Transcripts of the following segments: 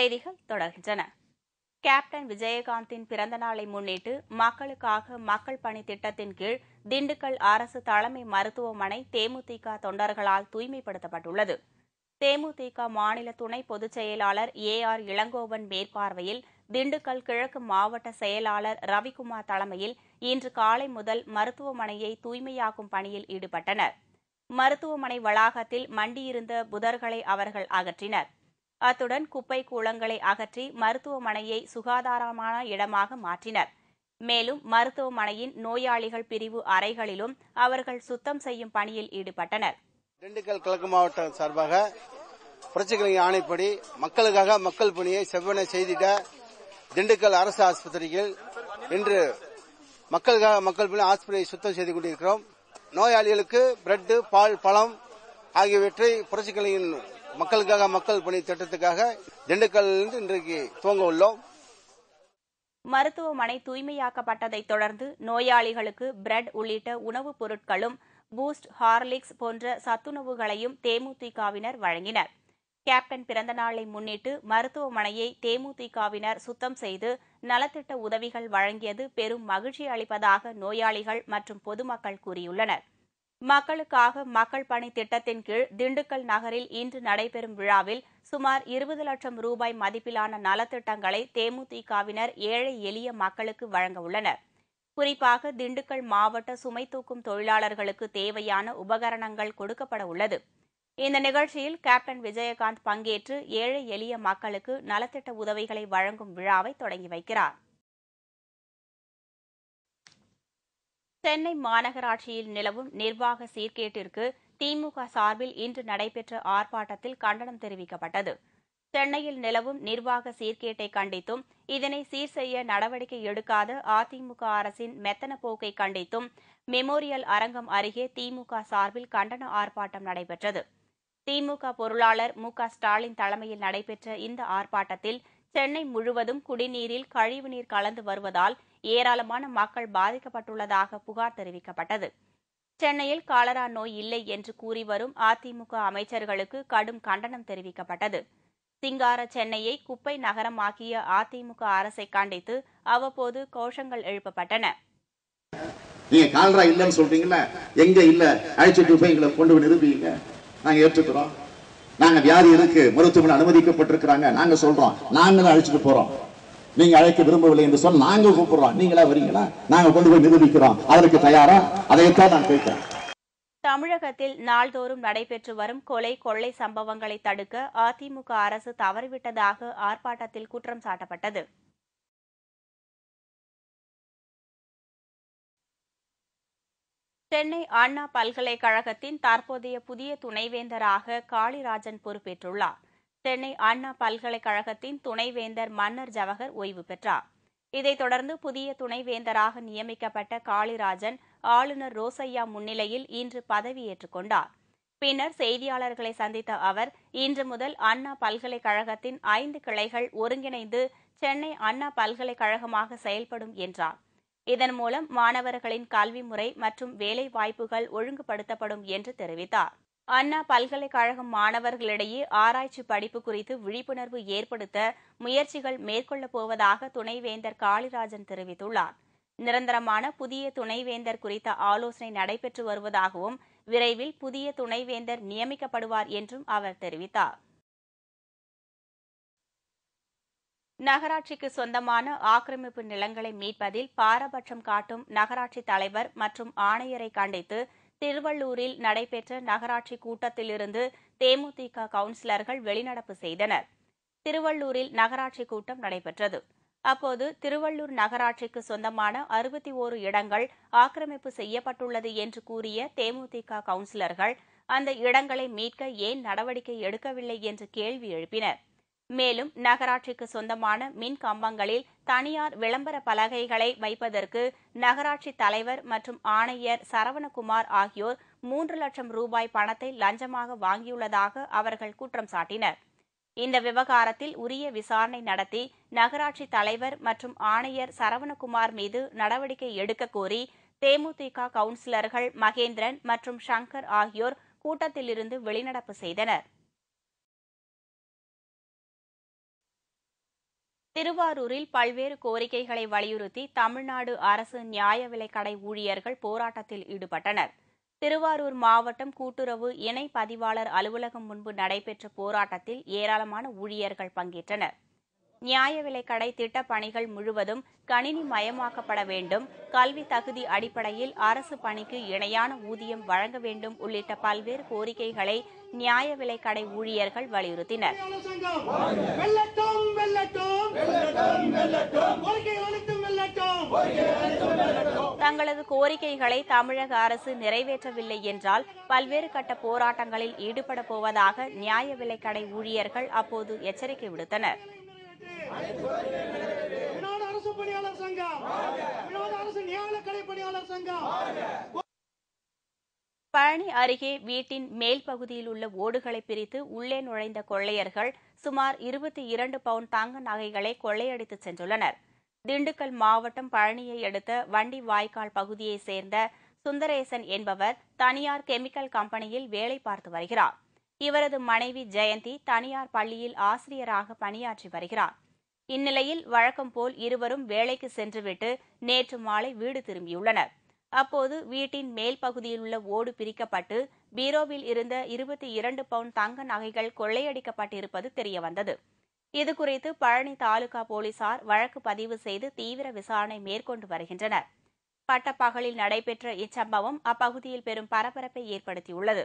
செய்திகள் தொடர்கின்றன. கேப்டன் விஜயகாந்தின் பிறந்த நாளை முன்னிட்டு மக்களுக்காக மக்கள் பணி திட்டத்தின் கீழ் திண்டுக்கல் அரசு தலைமை மருத்துவமனை தேமுதிக தொண்டர்களால் தூய்மைப்படுத்தப்பட்டுள்ளது. தேமுதிக மாநில துணை பொதுச் செயலாளர் AR இளங்கோவன் மேற்பார்வையில் திண்டுக்கல் கிழக்கு மாவட்ட செயலாளர் ரவிக்குமார் தலைமையில் இன்று காலை முதல் மருத்துவமனையை தூய்மையாக்கும் பணியில் ஈடுபட்டனர். மருத்துவமனை வளாகத்தில் மண்டியிருந்த புதர்களை அவர்கள் அகற்றினர். அத்துடன் குப்பை கூளங்களை அகற்றி மருத்துவமனையை சுகாதாரமான இடமாக மாற்றினர். மேலும் மருத்துவமனையின் நோயாளிகள் பிரிவு அறைகளிலும் அவர்கள் சுத்தம் செய்யும் பணியில் ஈடுபட்டனர். திண்டுக்கல் கிழக்கு மாவட்ட சார்பாக புரட்சிகலைஞர் ஆணைப்படி மக்களுக்காக மக்கள் பணியை செவ்வன செய்திட திண்டுக்கல் அரசு ஆஸ்பத்திரியில் இன்று மக்களுக்காக மக்கள் பணி ஆஸ்பத்திரியை சுத்தம் செய்து கொண்டிருக்கிறோம். நோயாளிகளுக்கு பிரெட், பால், பழம் ஆகியவற்றை புரட்சிகலைஞர் மக்களுக்காக மக்கள் பணி திட்டத்துக்காக திண்டுக்கல்லிருந்து இன்றைக்கு துவங்க உள்ளோம். மருத்துவமனை தூய்மையாக்கப்பட்டதைத் தொடர்ந்து நோயாளிகளுக்கு பிரெட் உள்ளிட்ட உணவுப் பொருட்களும் பூஸ்ட், ஹார்லிக்ஸ் போன்ற சத்துணவுகளையும் தேமுதிகவினர் வழங்கினர். கேப்டன் பிறந்த நாளை முன்னிட்டு மருத்துவமனையை தேமுதிகவினர் சுத்தம் செய்து நலத்திட்ட உதவிகள் வழங்கியது பெரும் மகிழ்ச்சி அளிப்பதாக நோயாளிகள் மற்றும் பொதுமக்கள் கூறியுள்ளனர். மக்களுக்காக மக்கள் பணி திட்டத்தின் கீழ் திண்டுக்கல் நகரில் இன்று நடைபெறும் விழாவில் சுமார் 20 லட்சம் ரூபாய் மதிப்பிலான நலத்திட்டங்களை தேமுதிகவினர் ஏழை எளிய மக்களுக்கு வழங்க உள்ளனர். குறிப்பாக திண்டுக்கல் மாவட்ட சுமை தூக்கும் தொழிலாளர்களுக்கு தேவையான உபகரணங்கள் கொடுக்கப்பட உள்ளது. இந்த நிகழ்ச்சியில் கேப்டன் விஜயகாந்த் பங்கேற்று ஏழை எளிய மக்களுக்கு நலத்திட்ட உதவிகளை வழங்கும் விழாவை தொடங்கி வைக்கிறார். சென்னை மாநகராட்சியில் நிலவும் நிர்வாக சீர்கேட்டிற்கு திமுக சார்பில் இன்று நடைபெற்ற ஆர்ப்பாட்டத்தில் கண்டனம் தெரிவிக்கப்பட்டது. சென்னையில் நிலவும் நிர்வாக சீர்கேட்டை கண்டித்தும் இதனை சீர் செய்ய நடவடிக்கை எடுக்காத அதிமுக அரசின் மெத்தன போக்கை கண்டித்தும் மெமோரியல் அரங்கம் அருகே திமுக சார்பில் கண்டன ஆர்ப்பாட்டம் நடைபெற்றது. திமுக பொருளாளர் மு.க.ஸ்டாலின் தலைமையில் நடைபெற்ற இந்த ஆர்ப்பாட்டத்தில் சென்னை முழுவதும் குடிநீரில் கழிவுநீர் கலந்து வருவதால் ஏராளமான மக்கள் பாதிக்கப்பட்டுள்ளதாக புகார் தெரிவிக்கப்பட்டது. சென்னையில் காலரா நோய் இல்லை என்று கூறி வரும் அதிமுக அமைச்சர்களுக்கு கடும் கண்டனம் தெரிவிக்கப்பட்டது. சிங்கார சென்னையை குப்பை நகரமாக்கிய அதிமுக அரசை கண்டித்து அவ்வப்போது கோஷங்கள் எழுப்பப்பட்டன. நீங்க காலரா இல்லன்னு சொல்றீங்களா? எங்க இல்ல, அழைச்சிட்டு போய் எங்களை கொண்டு போய் நிரூபிங்க, நாங்க ஏற்றுக்கிறோம். நாங்க வியாதி இருக்கு, மருத்துவமனை அனுமதிக்கப்பட்டிருக்கிறாங்க, நாங்க சொல்றோம், நாங்களும் அழைச்சிட்டு போறோம். நீங்க அழைக்க விரும்பவில்லை என்று சொன்ன நாங்க கூப்பிடுறோம், நீங்களா வரீங்களா? நாங்க கொண்டு போய் நிரூபிக்கிறோம். அதற்கு தயாரா? அதைத்தான் நான் கேட்கிறேன். தமிழகத்தில் நாள்தோறும் நடைபெற்று வரும் கொலை, கொள்ளை சம்பவங்களை தடுக்க அதிமுக அரசு தவறிவிட்டதாக ஆர்ப்பாட்டத்தில் குற்றம் சாட்டப்பட்டது. சென்னை அண்ணா பல்கலைக்கழகத்தின் தற்போதைய புதிய துணைவேந்தராக காளிராஜன் பொறுப்பேற்றுள்ளார். சென்னை அண்ணா பல்கலைக்கழகத்தின் துணைவேந்தர் மன்னர் ஜவஹர் ஓய்வு பெற்றார். இதைத் தொடர்ந்து புதிய துணைவேந்தராக நியமிக்கப்பட்ட காளிராஜன் ஆளுநர் ரோசய்யா முன்னிலையில் இன்று பதவியேற்றுக் கொண்டார். பின்னர் செய்தியாளர்களை சந்தித்த அவர் இன்று முதல் அண்ணா பல்கலைக்கழகத்தின் 5 கிளைகள் ஒருங்கிணைந்து சென்னை அண்ணா பல்கலைக்கழகமாக செயல்படும் என்றார். இதன் மூலம் மாணவர்களின் கல்வி முறை மற்றும் வேலை வாய்ப்புகள் ஒழுங்குபடுத்தப்படும் என்று தெரிவித்தார். அண்ணா பல்கலைக்கழகம் மாணவர்களிடையே ஆராய்ச்சி படிப்பு குறித்து விழிப்புணர்வு ஏற்படுத்த முயற்சிகள் மேற்கொள்ளப் போவதாக துணைவேந்தர் காளிராஜன் தெரிவித்துள்ளார். நிரந்தரமான புதிய துணைவேந்தர் குறித்த ஆலோசனை நடைபெற்று வருவதாகவும் விரைவில் புதிய துணைவேந்தர் நியமிக்கப்படுவார் என்றும் அவர் தெரிவித்தார். நகராட்சிக்கு சொந்தமான ஆக்கிரமிப்பு நிலங்களை மீட்பதில் பாரபட்சம் காட்டும் நகராட்சி தலைவர் மற்றும் ஆணையரை கண்டித்து திருவள்ளூரில் நடைபெற்ற நகராட்சி கூட்டத்திலிருந்து தேமுதிக கவுன்சிலர்கள் வெளிநடப்பு செய்தனர். திருவள்ளூரில் நகராட்சி கூட்டம் நடைபெற்றது. அப்போது திருவள்ளூர் நகராட்சிக்கு சொந்தமான 61 இடங்கள் ஆக்கிரமிப்பு செய்யப்பட்டுள்ளது என்று கூறிய தேமுதிக கவுன்சிலர்கள் அந்த இடங்களை மீட்க ஏன் நடவடிக்கை எடுக்கவில்லை என்று கேள்வி எழுப்பினர். மேலும் நகராட்சிக்கு சொந்தமான மின் கம்பங்களில் தனியார் விளம்பர பலகைகளை வைப்பதற்கு நகராட்சி தலைவர் மற்றும் ஆணையர் சரவணகுமார் ஆகியோர் 3 லட்சம் ரூபாய் பணத்தை லஞ்சமாக வாங்கியுள்ளதாக அவர்கள் குற்றம் சாட்டினர். இந்த விவகாரத்தில் உரிய விசாரணை நடத்தி நகராட்சி தலைவர் மற்றும் ஆணையர் சரவணகுமார் மீது நடவடிக்கை எடுக்க கோரி தேமுதிக கவுன்சிலர்கள் மகேந்திரன் மற்றும் சங்கர் ஆகியோர் கூட்டத்திலிருந்து வெளிநடப்பு செய்தனர். திருவாரூரில் பல்வேறு கோரிக்கைகளை வலியுறுத்தி தமிழ்நாடு அரசு நியாய விலைக்கடை ஊழியர்கள் போராட்டத்தில் ஈடுபட்டனர். திருவாரூர் மாவட்டம் கூட்டுறவு இணை பதிவாளர் அலுவலகம் முன்பு நடைபெற்ற போராட்டத்தில் ஏராளமான ஊழியர்கள் பங்கேற்றனர். நியாய விலைக்கடை திட்டப் பணிகள் முழுவதும் கணினி மயமாக்கப்பட வேண்டும், கல்வி தகுதி அடிப்படையில் அரசு பணிக்கு இணையான ஊதியம் வழங்க வேண்டும் உள்ளிட்ட பல்வேறு கோரிக்கைகளை நியாய விலைக்கடை ஊழியர்கள் வலியுறுத்தினர். தங்களது கோரிக்கைகளை தமிழக அரசு நிறைவேற்றவில்லை என்றால் பல்வேறு கட்ட போராட்டங்களில் ஈடுபடப் போவதாக நியாய விலைக்கடை ஊழியர்கள் அப்போது எச்சரிக்கை விடுத்தனர். பழனி அருகே வீட்டின் மேல் பகுதியில் உள்ள ஓடுகளை பிரித்து உள்ளே நுழைந்த கொள்ளையர்கள் சுமார் 22 பவுன் தங்க நகைகளை கொள்ளையடித்து சென்றுள்ளனர். திண்டுக்கல் மாவட்டம் பழனியை அடுத்த வண்டி வாய்க்கால் பகுதியைச் சேர்ந்த சுந்தரேசன் என்பவர் தனியார் கெமிக்கல் கம்பெனியில் வேலை பார்த்து வருகிறார். இவரது மனைவி ஜெயந்தி தனியார் பள்ளியில் ஆசிரியராக பணியாற்றி வருகிறார். இந்நிலையில் வழக்கம் போல் இருவரும் வேலைக்கு சென்றுவிட்டு நேற்று மாலை வீடு திரும்பியுள்ளனர். அப்போது வீட்டின் மேல் பகுதியில் உள்ள ஓடு பிரிக்கப்பட்டு பீரோவில் இருந்த 22 பவுன் தங்க நகைகள் கொள்ளையடிக்கப்பட்டிருப்பது தெரியவந்தது. இதுகுறித்து பழனி தாலுகா போலீசார் வழக்கு பதிவு செய்து தீவிர விசாரணை மேற்கொண்டு வருகின்றனர். பட்டப்பகலில் நடைபெற்ற இச்சம்பவம் அப்பகுதியில் பெரும் பரபரப்பை ஏற்படுத்தியுள்ளது.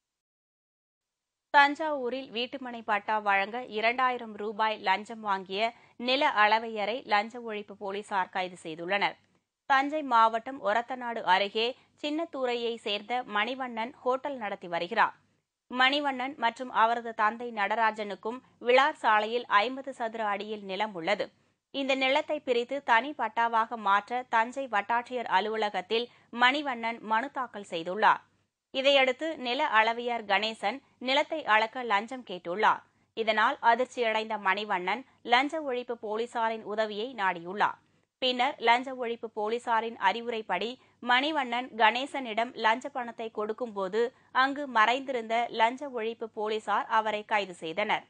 தஞ்சாவூரில் வீட்டுமனை பட்டா வழங்க 2000 ரூபாய் லஞ்சம் வாங்கிய நில அளவையரை லஞ்ச ஒழிப்பு போலீசார் கைது செய்துள்ளனர். தஞ்சை மாவட்டம் ஒரத்தநாடு அருகே சின்னத்தூரையைச் சேர்ந்த மணிவண்ணன் ஹோட்டல் நடத்தி வருகிறார். மணிவண்ணன் மற்றும் அவரது தந்தை நடராஜனுக்கும் விளார் சாலையில் 50 சதுர அடியில் நிலம் உள்ளது. இந்த நிலத்தை பிரித்து தனி பட்டாவாக மாற்ற தஞ்சை வட்டாட்சியர் அலுவலகத்தில் மணிவண்ணன் மனு தாக்கல் செய்துள்ளார். இதையடுத்து நில அளவையர் கணேசன் நிலத்தை அளக்க லஞ்சம் கேட்டுள்ளார். இதனால் அதிர்ச்சியடைந்த மணிவண்ணன் லஞ்ச ஒழிப்பு போலீசாரின் உதவியை நாடியுள்ளார். பின்னர் லஞ்ச ஒழிப்பு போலீசாரின் அறிவுரைப்படி மணிவண்ணன் கணேசனிடம் லஞ்ச பணத்தை கொடுக்கும்போது அங்கு மறைந்திருந்த லஞ்ச ஒழிப்பு போலீசார் அவரை கைது செய்தனர்.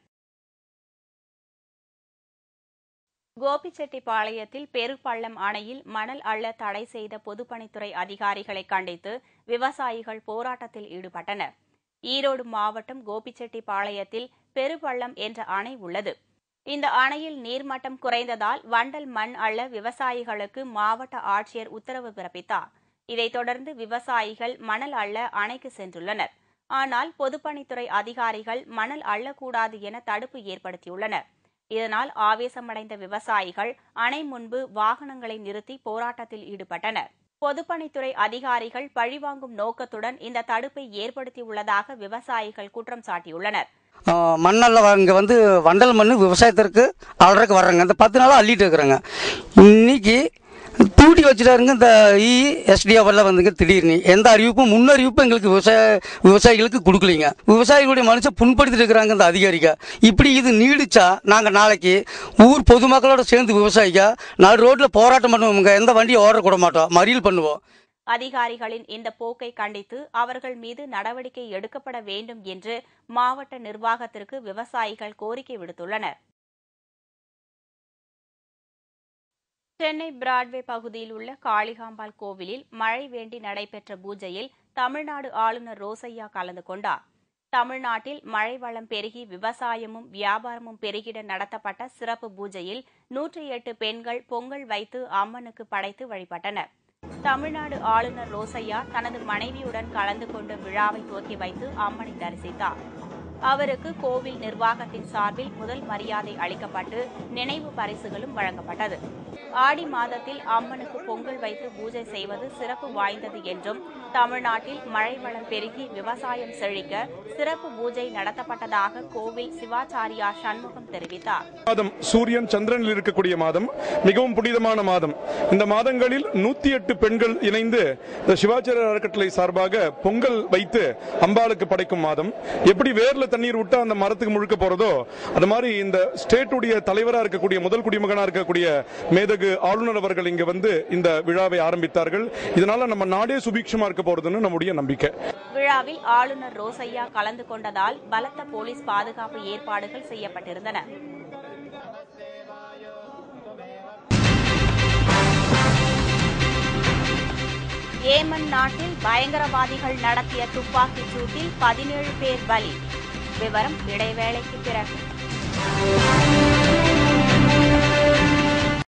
கோபிச்செட்டிப்பாளையத்தில் பெருப்பள்ளம் அணையில் மணல் அள்ள தடை செய்த பொதுப்பணித்துறை அதிகாரிகளை கண்டித்து விவசாயிகள் போராட்டத்தில் ஈடுபட்டனர். ஈரோடு மாவட்டம் கோபிச்செட்டிப்பாளையத்தில் பெருப்பள்ளம் என்ற அணை உள்ளது. இந்த அணையில் நீர்மட்டம் குறைந்ததால் வண்டல் மண் அள்ள விவசாயிகளுக்கு மாவட்ட ஆட்சியர் உத்தரவு பிறப்பித்தார். இதைத் தொடர்ந்து விவசாயிகள் மணல் அள்ள அணைக்கு சென்றுள்ளனர். ஆனால் பொதுப்பணித்துறை அதிகாரிகள் மணல் அள்ளக்கூடாது என தடுப்பு ஏற்படுத்தியுள்ளனர். இதனால் ஆவேசமடைந்த விவசாயிகள் அணை முன்பு வாகனங்களை நிறுத்தி போராட்டத்தில் ஈடுபட்டனர். பொதுப்பணித்துறை அதிகாரிகள் பழிவாங்கும் நோக்கத்துடன் இந்த தடுப்பை ஏற்படுத்தியுள்ளதாக விவசாயிகள் குற்றம் சாட்டியுள்ளனர். மண்ணெல்லாம் இங்கே வண்டல் மண் விவசாயத்திற்கு அல்றதுக்கு வர்றாங்க. இந்த 10 நாளாக அள்ளிட்டு இருக்கிறாங்க. இன்னைக்கு தூட்டி வச்சுட்டாருங்க. இந்த எஸ்டிஎஃப்ல திடீர்னு எந்த அறிவிப்பும் முன்னறிவிப்பும் எங்களுக்கு விவசாயிகளுக்கு கொடுக்கலைங்க. விவசாயிகளுடைய மனுஷன் புண்படுத்திட்டு இருக்கிறாங்க இந்த அதிகாரிங்க. இப்படி இது நீடிச்சா நாங்கள் நாளைக்கு ஊர் பொதுமக்களோட சேர்ந்து விவசாயிங்க நாலு ரோட்டில் போராட்டம் பண்ணுவோங்க. எந்த வண்டியை ஓட கூட மாட்டோம், மறியல் பண்ணுவோம். அதிகாரிகளின் இந்த போக்கை கண்டித்து அவர்கள் மீது நடவடிக்கை எடுக்கப்பட வேண்டும் என்று மாவட்ட நிர்வாகத்திற்கு விவசாயிகள் கோரிக்கை விடுத்துள்ளனர். சென்னை பிராட்வே பகுதியில் உள்ள காளிகாம்பாள் கோவிலில் மழை வேண்டி நடைபெற்ற பூஜையில் தமிழ்நாடு ஆளுநர் ரோசையா கலந்து கொண்டார். தமிழ்நாட்டில் மழை வளம் பெருகி விவசாயமும் வியாபாரமும் பெருகிட நடத்தப்பட்ட சிறப்பு பூஜையில் 108 பெண்கள் பொங்கல் வைத்து அம்மனுக்கு படைத்து வழிபட்டனர். தமிழ்நாடு ஆளுநர் ரோசையா தனது மனைவியுடன் கலந்து கொண்டு விழாவை துவக்கி வைத்து அம்மனை தரிசித்தார். அவருக்கு கோவில் நிர்வாகத்தின் சார்பில் முதல் மரியாதை அளிக்கப்பட்டு நினைவு பரிசுகளும் வழங்கப்பட்டது. ஆடி மாதத்தில் அம்மனுக்கு பொங்கல் வைத்து பூஜை செய்வது சிறப்பு வாய்ந்தது என்றும் தமிழ்நாட்டில் மழை வளம் பெருகி விவசாயம் செழிக்க சிறப்பு பூஜை நடத்தப்பட்டதாக கோவில் சிவாச்சாரியா சண்முகம் தெரிவித்தார். மாதம் சூரியன் சந்திரனில் இருக்கக்கூடிய மாதம், மிகவும் புனிதமான மாதம். இந்த மாதங்களில் 108 பெண்கள் இணைந்து சிவாச்சாரிய அறக்கட்டளை சார்பாக பொங்கல் வைத்து அம்பாளுக்கு படைக்கும் மாதம். எப்படி வேர்ல தண்ணீர் விட்டா அந்த மரத்துக்கு முழுக்க போறதோ அது மாதிரி இந்த ஸ்டேட்டுடைய தலைவராக இருக்கக்கூடிய முதல் குடிமகனாக இருக்கக்கூடிய மேதகு ஆளுநர் அவர்கள் இங்க இந்த விழாவை ஆரம்பித்தார்கள். இதனால நம்ம நாடே சுபீட்சமா இருக்க போறதுன்னு நம்முடைய நம்பிக்கை. விழாவில் ஆளுநர் ரோசையா கலந்து கொண்டதால் பலத்த போலீஸ் பாதுகாப்பு ஏற்பாடுகள் செய்யப்பட்டிருந்தன. ஏமன் நாட்டில் பயங்கரவாதிகள் நடத்திய துப்பாக்கிச் சூட்டில் 17 பேர் பலி. விவரம் இடைவேளைக்கு பிறகு.